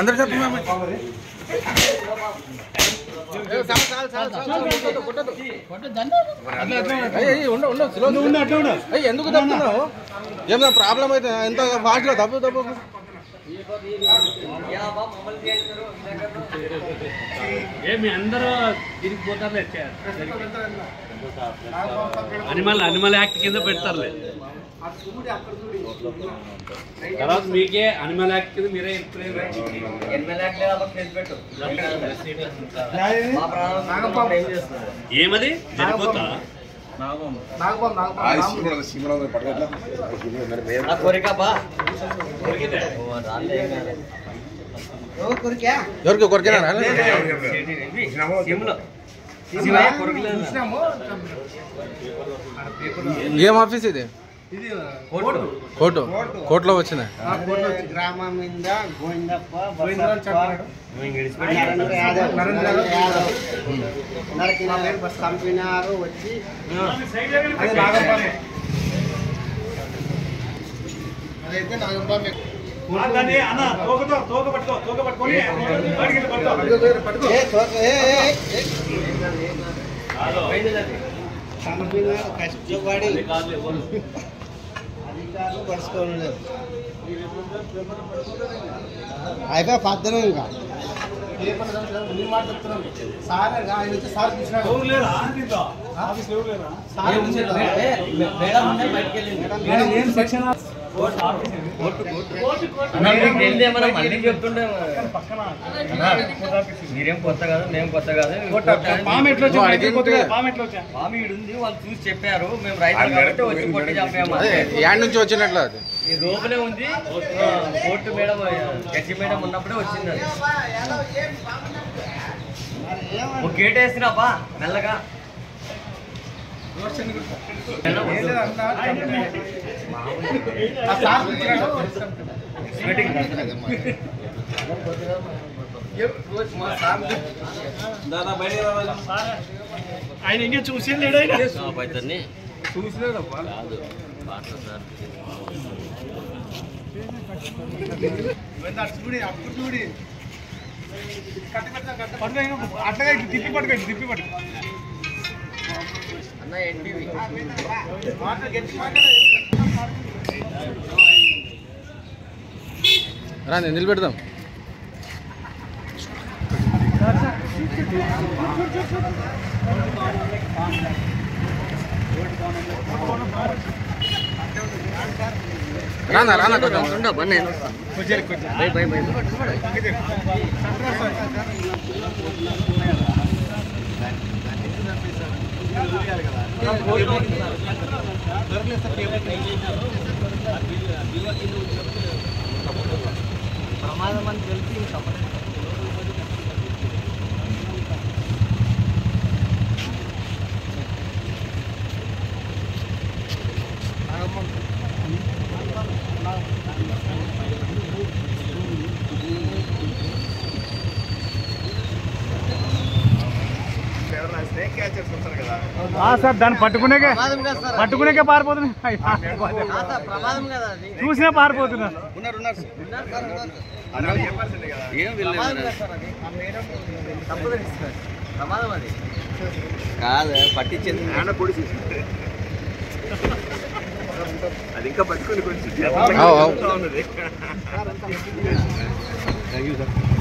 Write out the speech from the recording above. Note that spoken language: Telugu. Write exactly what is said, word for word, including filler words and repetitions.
अंदर चल ఎందుకు తప్పుతున్నావు ఏమన్నా ప్రాబ్లం అయితే ఎంత ఫాస్ట్గా తప్పు తప్పు ఏమి అందరూ తిరిగిపోతారు అనిమల్ అనిమల్ యాక్ట్ కింద పెడతారులే తర్వాత మీకే అనిమల్ యాక్ట్ కింద మీరే ఏమది జరిపోతా ఎవరికి కొరికేనా ఏం ఆఫీస్ ఇది కోర్టు కోర్టులో వచ్చినాయి గ్రామం మీద గోవిందప్ప కంపెనారు వచ్చి అదైతే నాగంపామి కష్టపడి అధికారులు పడుచుకోలేదు అయిపోయి పద్దనం ఇంకా మళ్ళీ చెప్తుండే మీరేం కొత్త కాదు మేము కొత్త కాదు పాము ఉంది వాళ్ళు చూసి చెప్పారు మేము రైతులు కాబట్టి వచ్చి కొట్టి చంపాము యాడ్ నుంచి వచ్చినట్లు అది ఈ లోపలే ఉంది కోర్టు మేడం జడ్జి మేడం ఉన్నప్పుడే వచ్చింది అది ఒక గేట్ వేసినాపా మెల్లగా ఆయన ఇంకా చూసి చూసినాడప్పా అట్లా తిప్పి పట్టుకోండి తిప్పి పట్టుకో అన్న ఎన్టీవీ రా నేను నిలబెడదాం రానా రానా కొంచెం బై బై బై ప్రమాదం అని తెలిసి సార్ దాన్ని పట్టుకునేకే పట్టుకునేకే పారిపోతున్నాయి చూసినా పారిపోతున్నా కాదు పట్టించింది అది ఇంకా పట్టుకుని కొంచెం